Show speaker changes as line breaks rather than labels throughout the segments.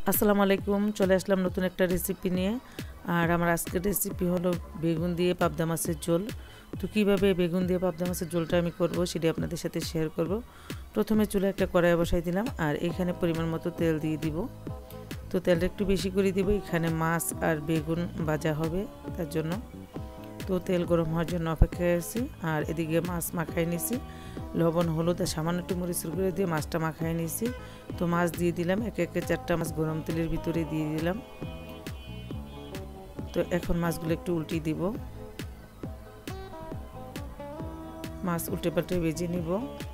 আসসালামু আলাইকুম। চলে আসলাম নতুন একটা রেসিপি নিয়ে। আর আমার আজকের রেসিপি হলো বেগুন দিয়ে পাবদা মাছের ঝোল। তো কীভাবে বেগুন দিয়ে পাবদা মাছের ঝোলটা আমি করব সেটি আপনাদের সাথে শেয়ার করব। প্রথমে চুলায় একটা কড়াই বসাই দিলাম আর এখানে পরিমাণ মতো তেল দিয়ে দিব। তো তেলটা একটু বেশি করে দিব, এখানে মাছ আর বেগুন ভাজা হবে তার জন্য। তো তেল গরম হওয়ার জন্য অপেক্ষায় আছি। আর এদিকে মাছ মাখাই নিছি, লবণ হলুদ আর সামান্য একটু মরিচের গুঁড়ো দিয়ে মাছটা মাখাই নিছি। তো মাছ দিয়ে দিলাম, একে একে 4টা মাছ গরম তেলের ভিতরে দিয়ে দিলাম। তো এখন মাছগুলো একটু উল্টিয়ে দিব, মাছ উল্টে পাল্টে ভেজে নিব।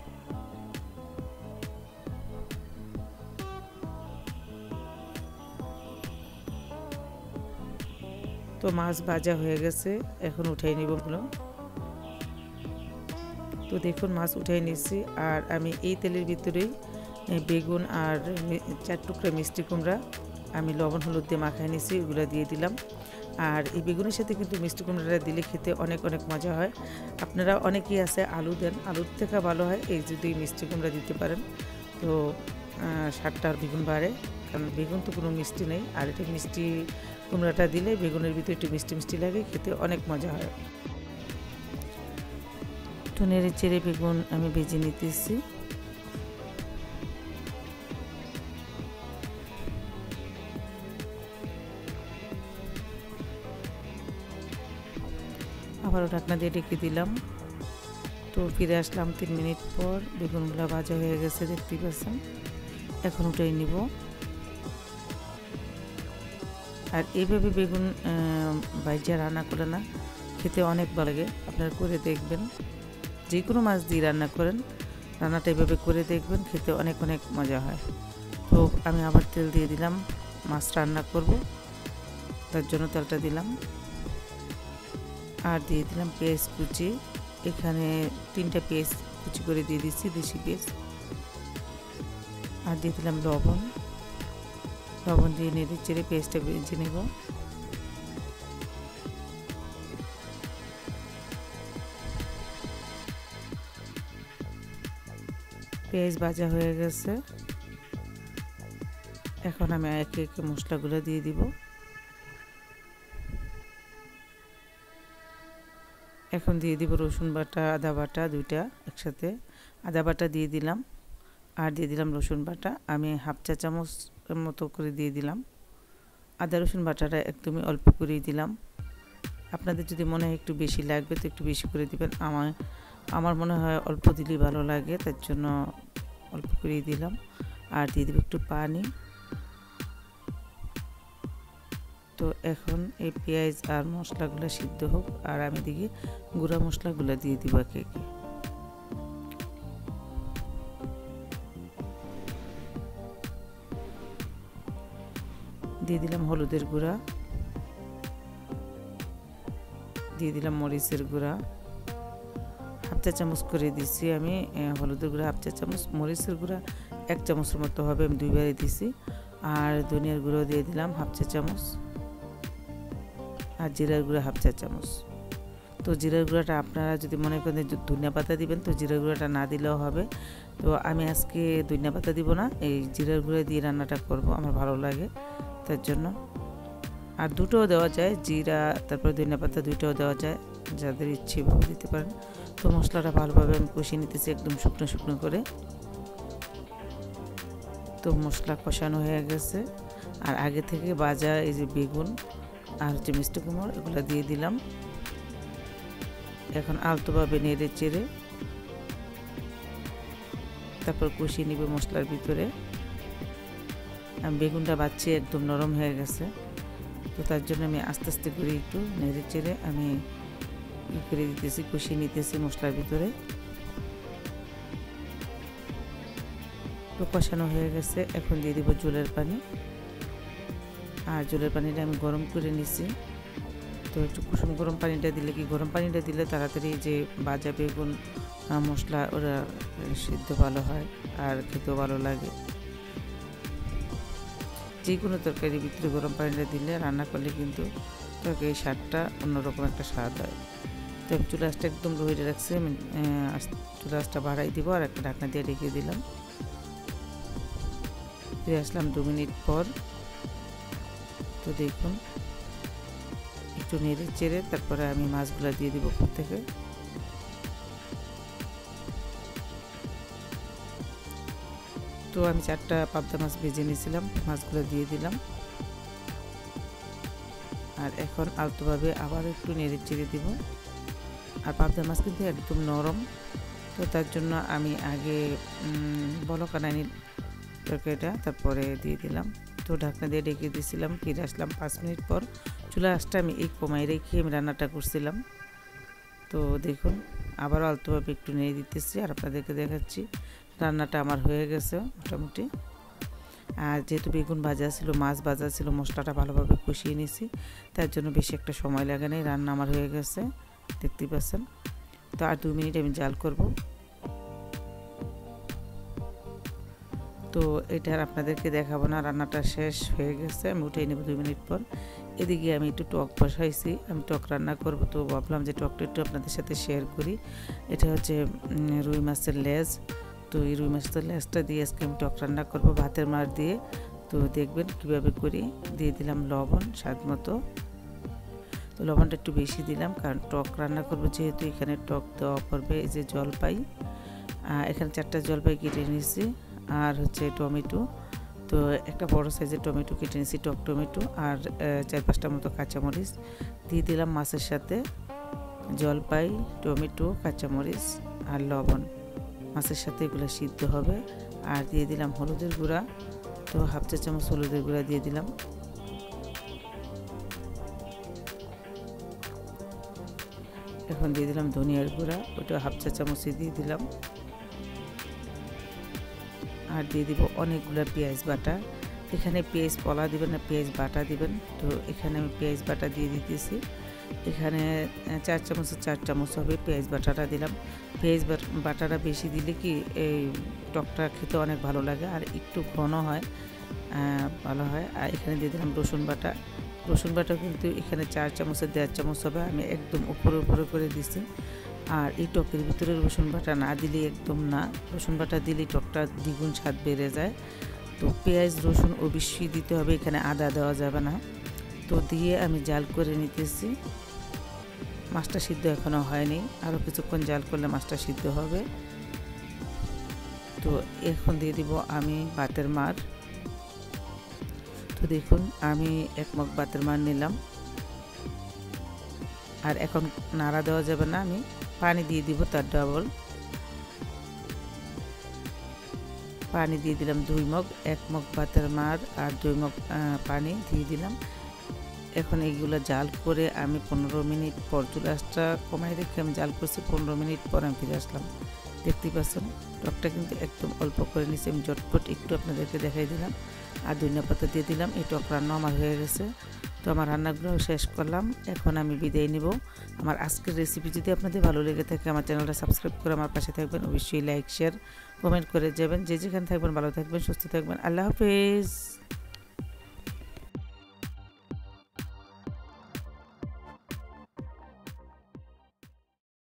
তো মাছ ভাজা হয়ে গেছে, এখন উঠাই নিব গুলো। তো দেখুন মাছ উঠাই নিয়েছি। আর আমি এই তেলের ভিতরেই বেগুন আর 4 টুকরা মিষ্টি কুমড়া আমি লবণ হলুদ দিয়ে মাখাই নিয়েছি, এগুলো দিয়ে দিলাম। আর এই বেগুনের সাথে কিন্তু মিষ্টি কুমড়াটা দিলে খেতে অনেক অনেক মজা হয়। আপনারা অনেকেই আছে আলু দেন, আলুর থেকে ভালো হয় এই যদি মিষ্টি কুমড়া দিতে পারেন, তো স্বাদটা আর বেগুন বাড়ে। কারণ বেগুন তো কোনো মিষ্টি নেই, আর এটা মিষ্টি কুমড়াটা দিলে বেগুনের ভিতরে একটু মিষ্টি মিষ্টি লাগে, খেতে অনেক মজা হয়। তো নেড়ে চেড়ে বেগুন আমি ভেজে নিতেছি। আবারও ঢাকনা দিয়ে ঢেকে দিলাম। তো ফিরে আসলাম 3 মিনিট পর, বেগুনগুলো ভাজা হয়ে গেছে দেখতেই পাচ্ছেন। এখন উঠাই নিব। আর এইভাবে বেগুন ভাজা রান্না করে না খেতে অনেক ভালো লাগে, আপনারা করে দেখবেন। যে কোনো মাছ দিয়ে রান্না করেন, রান্নাটা এইভাবে করে দেখবেন, খেতে অনেক অনেক মজা হয়। তো আমি আবার তেল দিয়ে দিলাম, মাছ রান্না করব তার জন্য তেলটা দিলাম। আর দিয়ে দিলাম পেঁয়াজ কুচি, এখানে 3টা পেঁয়াজ কুচি করে দিয়ে দিচ্ছি, দেশি পেঁয়াজ। আর দিয়ে দিলাম লবণ, লবণ দিয়ে নেড়ে চেড়ে পেঁয়াজটা ভেজে নেব। পেঁয়াজ ভাজা হয়ে গেছে, এখন আমি একে একে মশলাগুলো দিয়ে দিব। এখন দিয়ে দিব রসুন বাটা আদা বাটা, 2টা একসাথে। আদা বাটা দিয়ে দিলাম আর দিয়ে দিলাম রসুন বাটা, আমি হাফ চা চামচ মতো করে দিয়ে দিলাম। আদা রসুন বাটাটা একদমই অল্প করেই দিলাম। আপনাদের যদি মনে হয় একটু বেশি লাগবে তো একটু বেশি করে দিবেন। আমার মনে হয় অল্প দিলেই ভালো লাগে, তার জন্য অল্প করেই দিলাম। আর দিয়ে দেব একটু পানি। তো এখন এই পেঁয়াজ আর মশলাগুলো সিদ্ধ হোক, আর আমি দিকে গুঁড়া মশলাগুলো দিয়ে দিব একে একে। দিয়ে দিলাম হলুদের গুঁড়া, দিয়ে দিলাম মরিচের গুঁড়া, হাফ চা চামচ করে দিছি আমি হলুদের গুঁড়া, হাফ চা চামচ মরিচের গুঁড়া 1 চামচের মতো হবে, আমি 2বারে দিছি। আর ধনিয়ার গুঁড়ো দিয়ে দিলাম হাফ চা চামচ, আর জিরার গুঁড়া হাফ চা চামচ। তো জিরার গুঁড়াটা আপনারা যদি মনে করেন ধনিয়া পাতা দিবেন তো জিরার গুঁড়াটা না দিলেও হবে। তো আমি আজকে ধনিয়া পাতা দিব না, এই জিরার গুঁড়া দিয়ে রান্নাটা করব, আমার ভালো লাগে তার জন্য। আর দুটোও দেওয়া যায়, জিরা তারপর ধনিয়া পাতা 2টাও দেওয়া যায়, যাদের ইচ্ছে ভাবে দিতে পারেন। তো মশলাটা ভালোভাবে আমি কষিয়ে নিতেছি একদম শুকনো শুকনো করে। তো মশলা কষানো হয়ে গেছে, আর আগে থেকে ভাজা এই যে বেগুন আর মিষ্টি কুমড়া এগুলো দিয়ে দিলাম। এখন আলতোভাবে নেড়ে চেড়ে তারপর কষিয়ে নিবে মশলার ভিতরে। আমি বেগুনটা বাচ্চি একদম নরম হয়ে গেছে, তো তার জন্য আমি আস্তে আস্তে করে একটু নেড়ে চেড়ে আমি করে দিতেছি, কষিয়ে নিতেছি মশলার ভিতরে। তো কষানো হয়ে গেছে, এখন দিয়ে দিব ঝোলের পানি। আর ঝোলের পানিটা আমি গরম করে নিছি। তো একটু কুসুম গরম পানিটা দিলে কি, গরম পানিটা দিলে তাড়াতাড়ি যে ভাজা বেগুন মশলা ওরা সিদ্ধ ভালো হয় আর খেতেও ভালো লাগে। যে কোনো তরকারির ভিতরে গরম পানিটা দিলে রান্না করলে কিন্তু তরকারির স্বাদটা অন্যরকম একটা স্বাদ হয়। তো আমি চুলা আঁচটা একদম লো হিটে রাখছি, আমি চুলা আঁচটা বাড়াই দিব আর একটা ঢাকনা দিয়ে রেখে দিলাম। ফিরে আসলাম 2 মিনিট পর। তো দেখুন একটু নেড়ে চেড়ে তারপরে আমি মাছগুলো দিয়ে দিব উপর থেকে। তো আমি 4টা পাবদা মাছ ভেজে নিয়েছিলাম, মাছগুলো দিয়ে দিলাম। আর এখন আলতোভাবে আবার একটু নেড়ে চেড়ে দিব। আর পাবদা মাছ কিন্তু একদম নরম, তো তার জন্য আমি আগে বলক আনানি তরকারিটা তারপরে দিয়ে দিলাম। তো ঢাকনা দিয়ে ঢেকে দিয়েছিলাম, ফিরে আসলাম 5 মিনিট পর। চুলা আঁচটা আমি এই কমাই রেখে আমি রান্নাটা করছিলাম। তো দেখুন আবারও আলতোভাবে একটু নেড়ে দিতেছি আর আপনাদেরকে দেখাচ্ছি রান্নাটা আমার হয়ে গেছে মোটামুটি। আর যেহেতু বেগুন ভাজা ছিল, মাছ ভাজা ছিল, মশলাটা ভালোভাবে কষিয়ে নিয়েছি, তার জন্য বেশি একটা সময় লাগে নাই, রান্না আমার হয়ে গেছে দেখতেই পাচ্ছেন। তো আর 2 মিনিট আমি জাল করব। তো এটা আর আপনাদেরকে দেখাবো না, রান্নাটা শেষ হয়ে গেছে, আমি উঠিয়ে নেব 2 মিনিট পর। এদিকে আমি একটু টক বসাইছি, আমি টক রান্না করব, তো ভাবলাম যে টকটা একটু আপনাদের সাথে শেয়ার করি। এটা হচ্ছে রুই মাছের লেজ। তো এই রুই মাছের লেজটা দিয়ে আজকে আমি টক রান্না করব ভাতের মার দিয়ে। তো দেখবেন কীভাবে করি। দিয়ে দিলাম লবণ স্বাদ মতো। তো লবণটা একটু বেশি দিলাম, কারণ টক রান্না করব যেহেতু, এখানে টক দেওয়া পড়বে। এই যে জলপাই, এখানে 4টা জলপাই কেটে নিয়েছি, আর হচ্ছে টমেটো। তো একটা বড় সাইজের টমেটো কেটে নিয়েছি, টক টমেটো, আর 4-5টা মতো কাঁচামরিচ দিয়ে দিলাম মাছের সাথে। জলপাই, টমেটো, কাঁচামরিচ আর লবণ মাছের সাথে এগুলো সিদ্ধ হবে। আর দিয়ে দিলাম হলুদের গুঁড়া, তো 1/2 চা চামচ হলুদের গুঁড়া দিয়ে দিলাম। এখন দিয়ে দিলাম ধনিয়ার গুঁড়া, ওটা 1/2 চা চামচ দিয়ে দিলাম। আর দিয়ে দিব অনেকগুলো পেঁয়াজ বাটা। এখানে পেঁয়াজ পলা দিবেন না, পেঁয়াজ বাটা দিবেন। তো এখানে আমি পেঁয়াজ বাটা দিয়ে দিতেছি। এখানে 4 চামচে 4 চামচ হবে পেঁয়াজ বাটাটা দিলাম। পেঁয়াজ বাটাটা বেশি দিলে কি এই টকটা খেতে অনেক ভালো লাগে, আর একটু ঘন হয়, ভালো হয়। আর এখানে দিয়ে দিলাম রসুন বাটা। রসুন বাটা কিন্তু এখানে 4 চামচে 1.5 চামচ হবে, আমি একদম উপরে উপরে করে দিছি। আর এই টকের ভিতরে রসুন বাটা না দিলে একদম না, রসুন বাটা দিলে টকটা দ্বিগুণ স্বাদ বেড়ে যায়। তো পেঁয়াজ রসুন অবশ্যই দিতে হবে, এখানে আদা দেওয়া যাবে না। তো দিয়ে আমি জাল করে নিতেছি। মাছটা সিদ্ধ এখনও হয়নি, আরও কিছুক্ষণ জাল করলে মাছটা সিদ্ধ হবে। তো এখন দিয়ে দিব আমি ভাতের মার। তো দেখুন আমি 1 মগ ভাতের মার নিলাম। আর এখন নাড়া দেওয়া যাবে না, আমি পানি দিয়ে দিব তার ডাবল। পানি দিয়ে দিলাম 2 মগ, 1 মগ ভাতের মার আর 2 মগ পানি দিয়ে দিলাম। এখন এইগুলো জাল করে আমি 15 মিনিট পর, চুলাটা কমাই রেখে আমি জাল করছি, 15 মিনিট পর আমি ফিরে আসলাম। দেখতেই পাচ্ছেন টকটা কিন্তু একদম অল্প করে নিচ্ছি, আমি ঝটপট একটু আপনাদেরকে দেখাই দিলাম। আর ধনিয়া পাতা দিয়ে দিলাম। এই টক রান্না আমার হয়ে গেছে। তো আমার রান্নাগুলো শেষ করলাম, এখন আমি বিদায় নিব। আমার আজকের রেসিপি যদি আপনাদের ভালো লেগে থাকে, আমার চ্যানেলটা সাবস্ক্রাইব করে আমার পাশে থাকবেন, অবশ্যই লাইক শেয়ার কমেন্ট করে যাবেন। যে যেখানে থাকবেন ভালো থাকবেন, সুস্থ থাকবেন। আল্লাহ হাফেজ।